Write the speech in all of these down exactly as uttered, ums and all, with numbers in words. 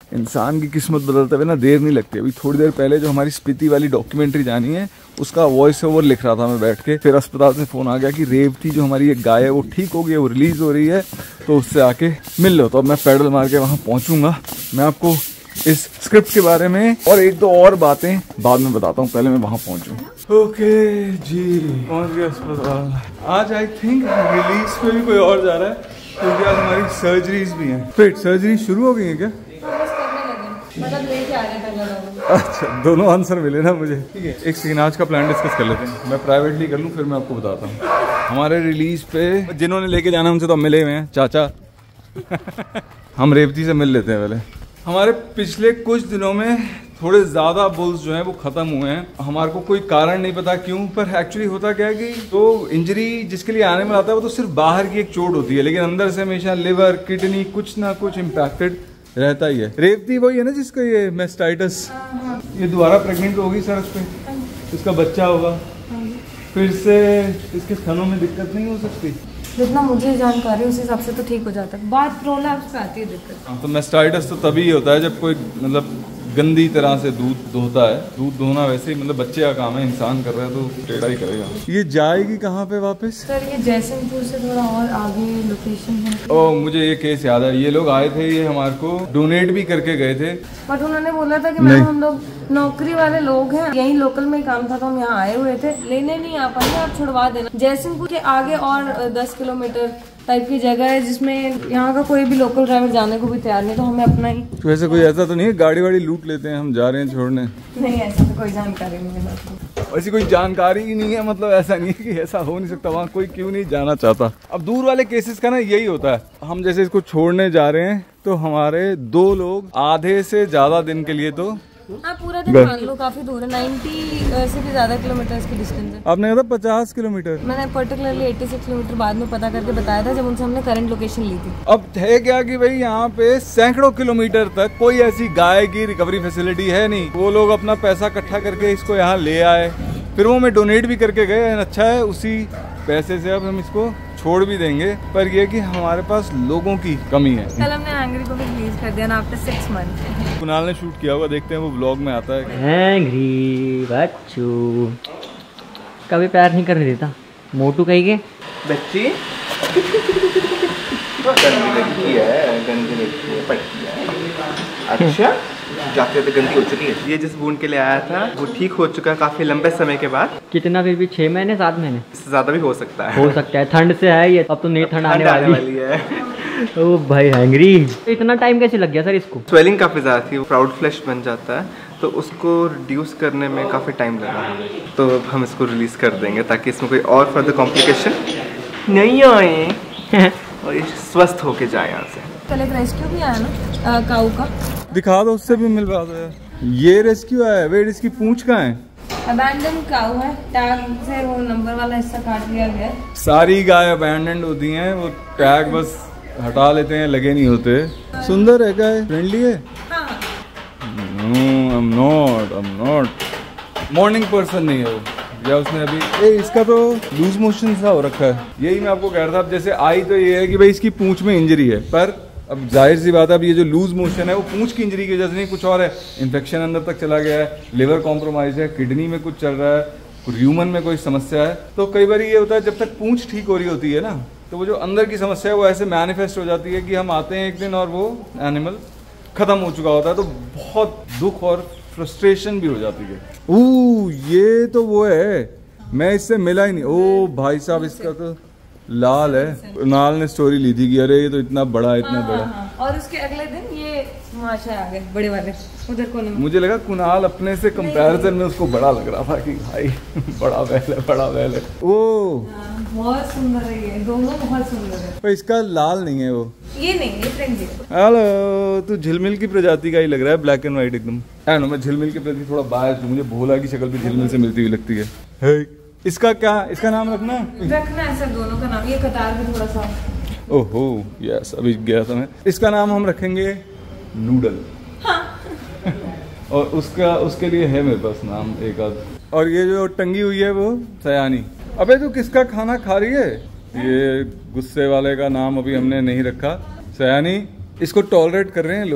इंसान की किस्मत बदलते हुए ना देर नहीं लगती। अभी थोड़ी देर पहले जो हमारी स्पीति वाली डॉक्यूमेंट्री जानी है उसका वॉइस ओवर लिख रहा था मैं बैठ के। फिर अस्पताल से फ़ोन आ गया कि रेवती जो हमारी एक गाय है वो ठीक हो गई है, वो रिलीज़ हो रही है, तो उससे आके मिल लो। तो अब मैं पैडल मार के वहाँ पहुँचूँगा। मैं आपको इस स्क्रिप्ट के बारे में और एक दो और बातें बाद में बताता हूँ, पहले मैं वहाँ पहुँचूँ। ओके जी, पहुँच गया अस्पताल। आज आई थिंक रिलीज पे भी कोई और जा रहा है क्योंकि आज हमारी सर्जरीज भी हैं। पेट सर्जरी शुरू हो गई है क्या? मतलब लेके आ रहे हैं। अच्छा, दोनों आंसर मिले ना मुझे। ठीक है, एक सेकंड, आज का प्लान डिस्कस कर लेते हैं। मैं प्राइवेटली कर लूँ फिर मैं आपको बताता हूँ। हमारे रिलीज पे जिन्होंने लेके जाना उनसे तो मिले हुए हैं चाचा। हम रेवती से मिल लेते हैं पहले। हमारे पिछले कुछ दिनों में थोड़े ज़्यादा बुल्स जो हैं वो ख़त्म हुए हैं। हमारे को कोई कारण नहीं पता क्यों, पर एक्चुअली होता क्या है कि तो इंजरी जिसके लिए आने में आता है वो तो सिर्फ बाहर की एक चोट होती है, लेकिन अंदर से हमेशा लिवर, किडनी कुछ ना कुछ इम्पैक्टेड रहता ही है। रेवती वही है ना जिसका ये मेस्टाइटिस, ये दोबारा प्रेग्नेंट होगी सर, इस पे इसका बच्चा होगा, फिर से इसके थनों में दिक्कत नहीं हो सकती? जितना मुझे जानकारी उस हिसाब से तो ठीक हो जाता है, बात प्रोलैप्स पे आती है दिक्कत। हाँ, तो मेस्टाइटिस तो तभी होता है जब कोई मतलब गंदी तरह से दूध दोहता है। दूध दोहना वैसे ही मतलब बच्चे का काम है, इंसान कर रहा है तो टेढ़ा ही करेगा। ये जाएगी कहाँ पे वापस? सर ये जयसिंहपुर से थोड़ा और आगे लोकेशन है। ओ, मुझे ये केस याद है। ये लोग आए थे, ये हमारे को डोनेट भी करके गए थे, बट उन्होंने बोला था कि मैम हम लोग नौकरी वाले लोग हैं, यही लोकल में काम था तो हम यहाँ आए हुए थे, लेने नहीं आ पाएंगे, आप छुड़वा देना। जयसिंहपुर के आगे और दस किलोमीटर टाइप की जगह है जिसमें यहाँ का कोई भी लोकल ड्राइवर जाने को भी तैयार नहीं, तो हमें अपना ही। तो ऐसा कोई ऐसा तो नहीं है गाड़ी वाड़ी लूट लेते हैं हम जा रहे हैं छोड़ने? नहीं, ऐसा तो कोई जानकारी नहीं है। ऐसी कोई जानकारी ही नहीं है, मतलब ऐसा नहीं है कि ऐसा हो नहीं सकता, वहाँ कोई क्यों नहीं जाना चाहता। अब दूर वाले केसेस का ना यही होता है, हम जैसे इसको छोड़ने जा रहे हैं तो हमारे दो लोग आधे से ज्यादा दिन के लिए तो हाँ पूरा दिन मान लो, काफी दूर है, नब्बे से भी ज्यादा किलोमीटर की डिस्टेंस है। आपने कहा था पचास किलोमीटर, मैंने पर्टिकुलरली छियासी किलोमीटर बाद में पता करके बताया था जब उनसे हमने करंट लोकेशन ली थी। अब है क्या कि भाई यहाँ पे सैकड़ों किलोमीटर तक कोई ऐसी गाय की रिकवरी फैसिलिटी है नहीं। वो लोग अपना पैसा इकट्ठा करके इसको यहाँ ले आए, फिर वो हमें डोनेट भी करके गए। अच्छा है, उसी पैसे से अब हम इसको छोड़ भी देंगे, पर ये कि हमारे पास लोगों की कमी है। कल हमने हैंग्री को भी रिलीज कर दिया ना आफ्टर सिक्स मंथ। कुणाल ने शूट किया होगा, देखते हैं वो व्लॉग में आता है। हैंग्री बच्चू कभी प्यार नहीं करने देता, मोटू कहीं के बच्ची गंदी लड़की है, गंदी लड़की है, पट्टी है। अच्छा, जाते तो गंदी हो चुकी है। ये जिस बूंद के लिए आया था वो ठीक हो चुका है काफी लंबे समय के बाद। कितना? फिर भी छह महीने सात महीने इससे ज्यादा भी हो सकता है। हो सकता है, ठंड से है ये, अब तो नहीं ठंड आने वाली, वाली है। ओ भाई हैंग्री, इतना टाइम कैसे लग गया सर इसको? स्वेलिंग काफी ज्यादा थी, प्राउड फ्लैश बन जाता है, तो उसको रिड्यूस करने में काफी टाइम लगा हमें, तो अब हम इसको रिलीज कर देंगे ताकि इसमें कोई और फर्दर कॉम्प्लिकेशन नहीं आए और ये स्वस्थ होके जाए यहाँ से। कल एक रेस्क्यू भी आया ना काऊ का, दिखा दो, उससे भी मिल रहा था। ये रेस्क्यू है, वेट इसकी पूंछ कहाँ है? अबैंडन काऊ है, टैग से वो नंबर वाला हिस्सा काट लिया गया है। सारी गाय अबैंडन होती हैं, वो टैग बस हटा लेते हैं, लगे नहीं होते। सुंदर है गाय, फ्रेंडली है। I am not I am not morning person नहीं है वो, या उसने अभी ए, इसका तो लूज मोशन सा हो रखा है। यही मैं आपको कह रहा था। अब जैसे आई तो ये है कि भाई इसकी पूंछ में इंजरी है, पर अब जाहिर सी बात है अब ये जो लूज मोशन है वो पूंछ की इंजरी की वजह से नहीं, कुछ और है। इन्फेक्शन अंदर तक चला गया है, लिवर कॉम्प्रोमाइज है, किडनी में कुछ चल रहा है, ह्यूमन में कोई समस्या है। तो कई बार ये होता है जब तक पूंछ ठीक हो रही होती है ना, तो वो जो अंदर की समस्या है वो ऐसे मैनिफेस्ट हो जाती है कि हम आते हैं एक दिन और वो एनिमल खत्म हो चुका होता है, तो बहुत दुख और फ्रस्ट्रेशन भी हो जाती है। ओ ये तो वो है, मैं इससे मिला ही नहीं। ओ भाई साहब, इसका तो लाल है। कुणाल ने स्टोरी ली थी कि अरे ये तो इतना बड़ा है, इतना हाँ, बड़ा। हाँ, हाँ। और उसके अगले दिन ये माशा आ गए बड़े वाले उधर कोने में। मुझे लगा कुणाल अपने से कंपैरिजन में उसको बड़ा लग रहा था कि भाई बड़ा बैल है, बड़ा बैल है। ओ बहुत सुंदर है ये, दोनों बहुत सुंदर है। पर इसका लाल नहीं है वो, ये नहीं, ये फ्रेंडली। हेलो, तू झिलमिल की प्रजाति का ही लग रहा है, ब्लैक एंड व्हाइट एकदम। है ना, मैं झिलमिल के प्रति थोड़ा बायस हूँ, मुझे भोला की शक्ल भी झिलमिल से मिलती हुई लगती है। है इसका क्या, इसका नाम रखना रखना है सर दोनों का नाम। ये कतार भी थोड़ा सा, ओहो यस, अभी गया था मैं। इसका नाम हम रखेंगे नूडल। हाँ। और उसका उसके लिए है मेरे पास नाम एक आध। और ये जो टंगी हुई है वो सयानी। अबे तू किसका खाना खा रही है? ये गुस्से वाले का नाम अभी हमने नहीं रखा, सयानी। इसको टॉलरेट कर रहे हैं लोग,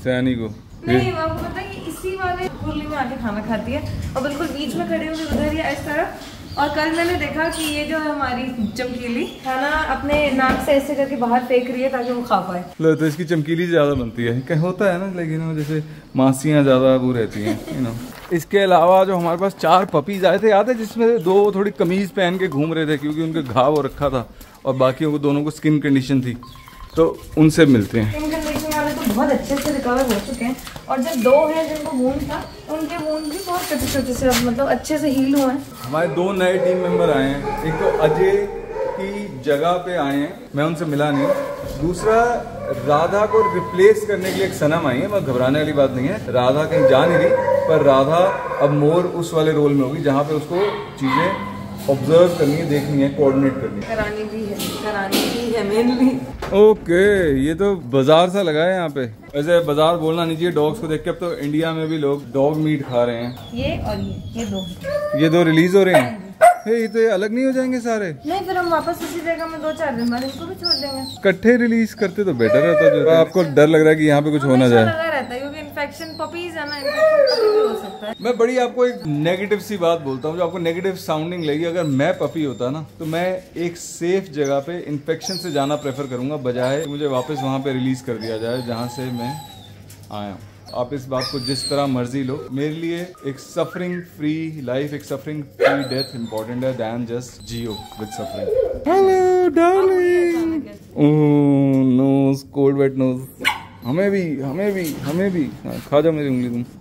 सयानी को। नहीं, आपको पता है कि इसी वाले कुरली में आके खाना खाती है और बिल्कुल बीच में खड़ी होगी उधर या इस तरफ। और कल मैंने देखा कि ये जो है हमारी चमकीली खाना अपने नाक से ऐसे करके बाहर फेंक रही है ताकि वो खा पाए। लो तो इसकी चमकीली ज्यादा बनती है, कहीं होता है ना, लेकिन जैसे मासियाँ ज्यादा वो रहती हैं, यू नो। इसके अलावा जो हमारे पास चार पपीज आए थे, याद है, जिसमें दो थोड़ी कमीज पहन के घूम रहे थे क्योंकि उनके घाव रखा था और बाकियों को दोनों को स्किन कंडीशन थी, तो उनसे मिलते हैं। स्किन कंडीशन वाले तो बहुत अच्छे से रिकवर हो चुके हैं और जब दो हैं जिनको वूंड था उनके वूंड भी बहुत छोटे छोटे से मतलब अच्छे से हील हुए हैं। हमारे दो नए टीम मेंबर आए हैं, एक तो अजय की जगह पे आए हैं, मैं उनसे मिला नहीं। दूसरा राधा को रिप्लेस करने के लिए एक सनम आई है, मैं घबराने वाली बात नहीं है, राधा कहीं जा नहीं रही, पर राधा अब मोर उस वाले रोल में होगी जहाँ पे उसको चीजें ऑब्जर्व करनी है, देखनी है, कोऑर्डिनेट करनी है, करानी भी है, करानी भी है मेनली। ओके, ये तो बाजार सा लगा है यहाँ पे। वैसे बाजार बोलना नहीं चाहिए डॉग्स को देख के, अब तो इंडिया में भी लोग डॉग मीट खा रहे हैं। ये और ये ये दो ये दो रिलीज हो रहे हैं। हे, ये तो ये अलग नहीं हो जाएंगे सारे? नहीं, फिर हम वापस उसी जगह में दो चार दिन बाद इनको भी छोड़ देंगे। इकट्ठे रिलीज करते तो बेटर रहता। जो आपको डर लग रहा है कि यहाँ पे कुछ हो ना जाए? लगा रहता है क्योंकि इन्फेक्शन पपीज है ना, इन्फेक्शन कभी भी हो सकता है। मैं बड़ी आपको एक नेगेटिव सी बात बोलता हूँ जो आपको नेगेटिव साउंडिंग लगी। अगर मैं पपी होता ना तो मैं एक सेफ जगह पे इन्फेक्शन से जाना प्रेफर करूंगा, बजाय मुझे वापस वहाँ पे रिलीज कर दिया जाए जहाँ से मैं आया हूँ। आप इस बात को जिस तरह मर्जी लो, मेरे लिए एक सफरिंग फ्री लाइफ, एक सफरिंग फ्री डेथ इम्पोर्टेंट है दैन जस्ट जियो with suffering. Hello darling. Oh nose, cold wet nose. हमें भी हमें भी हमें भी हाँ, खा जाओ मेरी उंगली तुम।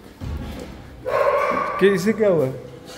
कि इसे क्या हुआ है?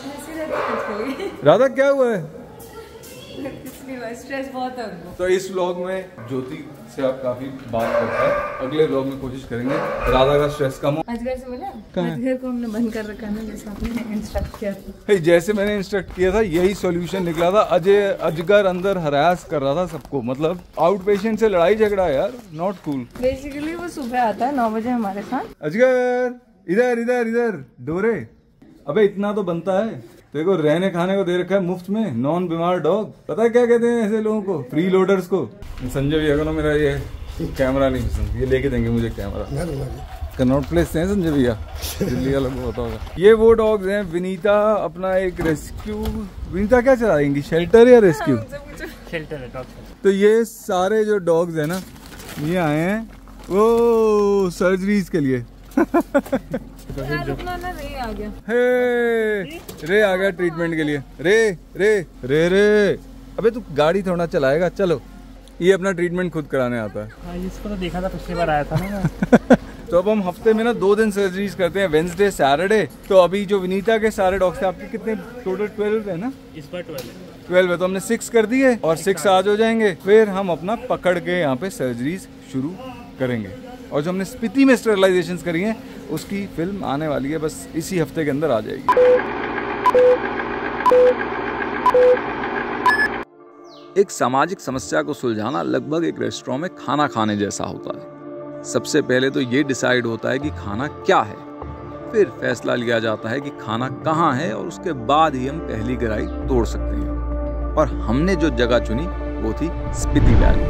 राधा क्या हुआ है? स्ट्रेस बहुत है उनको। तो इस व्लॉग में ज्योति से आप काफी बात करते हैं, अगले व्लॉग में कोशिश करेंगे राधा का स्ट्रेस कम हो। अजगर से मिला? अजगर को हमने बंद कर रखा है जैसे आपने इंस्ट्रक्ट किया था। जैसे मैंने इंस्ट्रक्ट किया था यही सॉल्यूशन निकला था। अजय अजगर अंदर हरास कर रहा था सबको, मतलब आउट पेशेंट से लड़ाई झगड़ा यार, नॉट कूल। बेसिकली वो सुबह आता है नौ बजे हमारे साथ। अजगर इधर इधर इधर डोरे, अबे इतना तो बनता है, देखो रहने खाने को दे रखा है मुफ्त में, नॉन बीमार डॉग। पता है क्या कहते हैं ऐसे लोगों को? फ्री लोडर्स को। संजय भैया को ना मेरा ये कैमरा नहीं पसंद, ये लेके देंगे मुझे कैमरा। कनॉट प्लेस से हैं संजय भैया, दिल्ली का लोग होता होगा। ये वो डॉग्स हैं। विनीता अपना एक रेस्क्यू, विनीता क्या चलाएंगी, शेल्टर या रेस्क्यू? शेल्टर है डॉग। तो ये सारे जो डॉग्स है ना ये आए हैं वो सर्जरीज के लिए। अपना ना रे आ गया। हे रे आ गया ट्रीटमेंट के लिए। रे रे रे रे अबे तू गाड़ी थोड़ा चलाएगा? चलो, ये अपना ट्रीटमेंट खुद कराने आता है। हाँ, इसको तो देखा था पिछली बार आया था ना। तो अब हम हफ्ते में ना दो दिन सर्जरीज करते हैं, वेंसडे सैटरडे। तो अभी जो विनीता के सारे डॉग्स थे, आपके कितने टोटल? ट्वेल्व है ना? इस बार ट्वेल्व है। ट्वेल्व है तो हमने सिक्स कर दिए और सिक्स आज हो जाएंगे, फिर हम अपना पकड़ के यहाँ पे सर्जरीज शुरू करेंगे। और जो हमने स्पीति में स्टेरलाइजेशंस करी हैं उसकी फिल्म आने वाली है, बस इसी हफ्ते के अंदर आ जाएगी। एक सामाजिक समस्या को सुलझाना लगभग एक रेस्टोरेंट में खाना खाने जैसा होता है। सबसे पहले तो ये डिसाइड होता है कि खाना क्या है, फिर फैसला लिया जाता है कि खाना कहाँ है और उसके बाद ही हम पहली गहराई तोड़ सकते हैं। और हमने जो जगह चुनी वो थी स्पीति वैली।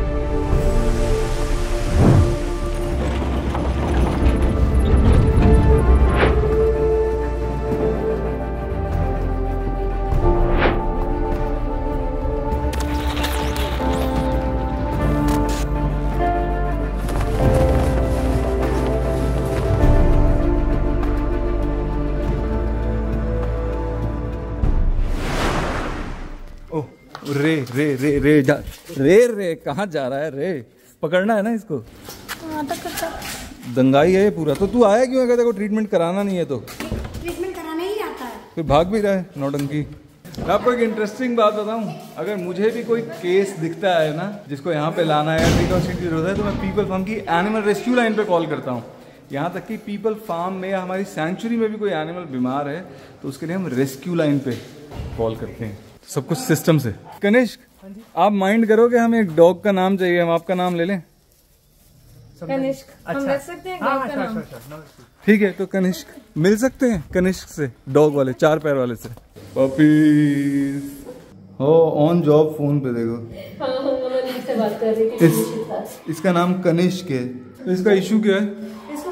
रे रे रे रे जा रे रे कहाँ जा रहा है? रे पकड़ना है ना इसको। दंगाई है ये पूरा। तो तू आया क्यों? अगर तेरे को ट्रीटमेंट कराना नहीं है तो ट्रीटमेंट कराना ही आता है, फिर भाग भी रहा है नौटंकी। मैं आपको एक इंटरेस्टिंग बात बताऊं, अगर मुझे भी कोई केस दिखता है ना जिसको यहाँ पे लाना है, रिकॉन्स्टिट्यूट होता है, तो मैं पीपल फार्म की एनिमल रेस्क्यू लाइन पे कॉल करता हूँ। यहाँ तक कि पीपल फार्म में या हमारी सेंचुरी में भी कोई एनिमल बीमार है तो उसके लिए हम रेस्क्यू लाइन पे कॉल करते हैं। सब कुछ सिस्टम से। कनिष्क, आप माइंड करो कि हमें एक डॉग का नाम चाहिए, हम आपका नाम ले लें? कनिष्क। हम रख सकते हैं डॉग का नाम? ठीक है, तो कनिष्क मिल सकते हैं कनिष्क से, डॉग वाले चार पैर वाले से। पपीज हो ऑन जॉब फोन पे देखो। हाँ, हम से बात कर रही थी। इस, इसका नाम कनिष्क है। तो इसका इशू क्या है? इसको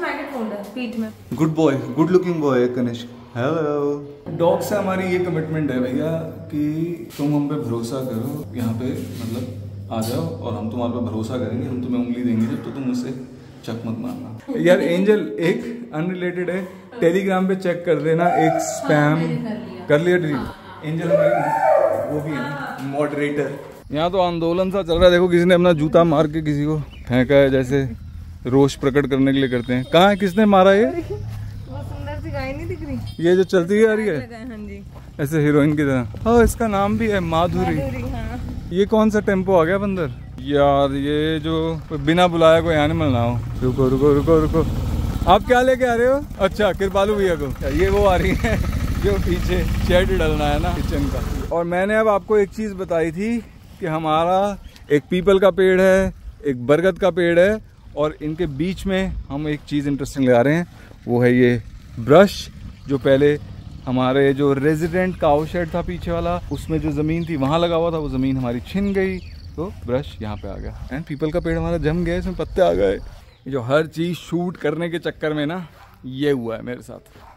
वुंड है पीठ में। Good boy, good looking boy Kanishk. Hello. Dog से हमारी ये कमिटमेंट है भैया कि तुम हम पे भरोसा करो, यहाँ पे मतलब आ जाओ और हम तुम्हारे पे भरोसा करेंगे, हम तुम्हें उंगली देंगे जब तो तुम मुझसे चक मत मारना। यार एंजल एक अनरिलेटेड है, टेलीग्राम पे चेक कर देना, एक स्पैम कर लिया डिलीट। एंजल हमारी वो भी है मॉडरेटर। यहाँ तो आंदोलन सा चल रहा है, देखो किसी ने अपना जूता मार के किसी को फेंका है, जैसे रोष प्रकट करने के लिए करते हैं। कहाँ है, किसने मारा ये? वो सुंदर सी गाय नहीं दिख रही, ये जो चलती आ रही है हाँ जी, ऐसे हीरोइन की तरह। हाँ, इसका नाम भी है माधुरी। हाँ। ये कौन सा टेम्पो आ गया बंदर यार, ये जो बिना बुलाया कोई एनिमल ना हो। रुको रुको रुको रुको, आप क्या लेके आ रहे हो? अच्छा, कृपालू भैया को। ये वो आ रही है जो पीछे शेड डलना है ना किचन का। और मैंने अब आपको एक चीज बताई थी कि हमारा एक पीपल का पेड़ है, एक बरगद का पेड़ है, और इनके बीच में हम एक चीज़ इंटरेस्टिंग लगा रहे हैं, वो है ये ब्रश। जो पहले हमारे जो रेजिडेंट काऊ शेड था पीछे वाला, उसमें जो ज़मीन थी वहाँ लगा हुआ था, वो ज़मीन हमारी छिन गई, तो ब्रश यहाँ पे आ गया। एंड पीपल का पेड़ हमारा जम गया, इसमें पत्ते आ गए। ये जो हर चीज़ शूट करने के चक्कर में ना ये हुआ है मेरे साथ।